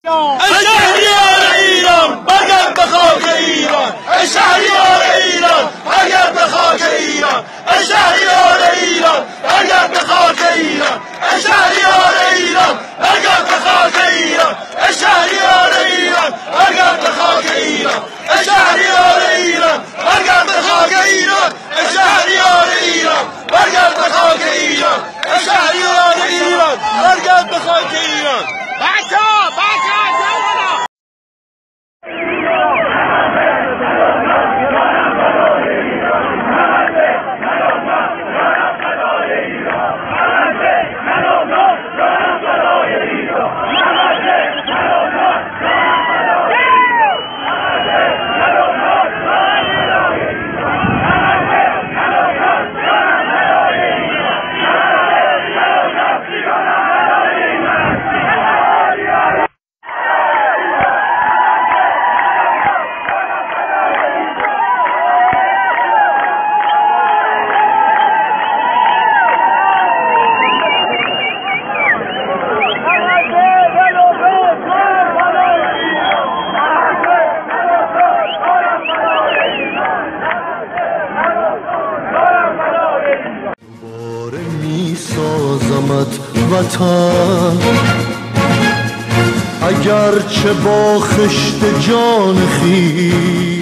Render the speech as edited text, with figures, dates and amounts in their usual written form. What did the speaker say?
شهریار ایران برگرد به خاک ایران، شهریار ایران برگرد به خاک ایران، شهریار ایران برگرد به خاک ایران، شهریار ایران برگرد به خاک ایران، شهریار ایران برگرد به خاک ایران، شهریار ایران برگرد به خاک ایران، شهریار ایران برگرد به خاک ایران، شهریار ایران برگرد به خاک ایران. سازمت وطن اگرچه با خشت جان خویش